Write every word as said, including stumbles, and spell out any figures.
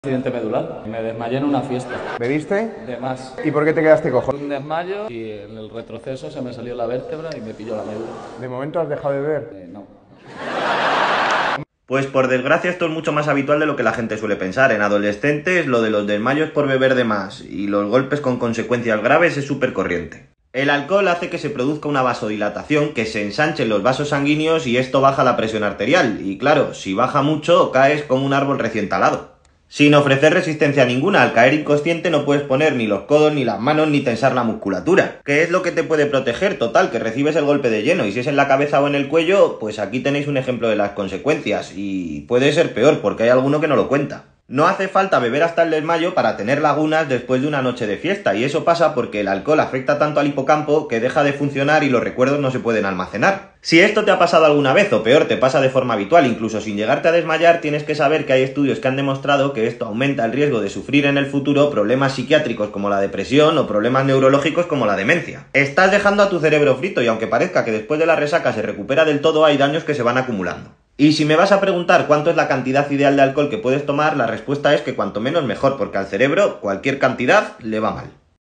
Accidente medular. Me desmayé en una fiesta. ¿Bebiste? De más. ¿Y por qué te quedaste cojo? Un desmayo y en el retroceso se me salió la vértebra y me pilló la médula. ¿De momento has dejado de beber? Eh, no. Pues por desgracia esto es mucho más habitual de lo que la gente suele pensar. En adolescentes lo de los desmayos por beber de más y los golpes con consecuencias graves es súper corriente. El alcohol hace que se produzca una vasodilatación, que se ensanchen los vasos sanguíneos y esto baja la presión arterial. Y claro, si baja mucho caes como un árbol recién talado. Sin ofrecer resistencia ninguna, al caer inconsciente no puedes poner ni los codos ni las manos ni tensar la musculatura. ¿Qué es lo que te puede proteger? Total, que recibes el golpe de lleno, y si es en la cabeza o en el cuello, pues aquí tenéis un ejemplo de las consecuencias, y puede ser peor porque hay alguno que no lo cuenta. No hace falta beber hasta el desmayo para tener lagunas después de una noche de fiesta, y eso pasa porque el alcohol afecta tanto al hipocampo que deja de funcionar y los recuerdos no se pueden almacenar. Si esto te ha pasado alguna vez, o peor, te pasa de forma habitual, incluso sin llegarte a desmayar, tienes que saber que hay estudios que han demostrado que esto aumenta el riesgo de sufrir en el futuro problemas psiquiátricos como la depresión o problemas neurológicos como la demencia. Estás dejando a tu cerebro frito y aunque parezca que después de la resaca se recupera del todo, hay daños que se van acumulando. Y si me vas a preguntar cuánto es la cantidad ideal de alcohol que puedes tomar, la respuesta es que cuanto menos mejor, porque al cerebro cualquier cantidad le va mal.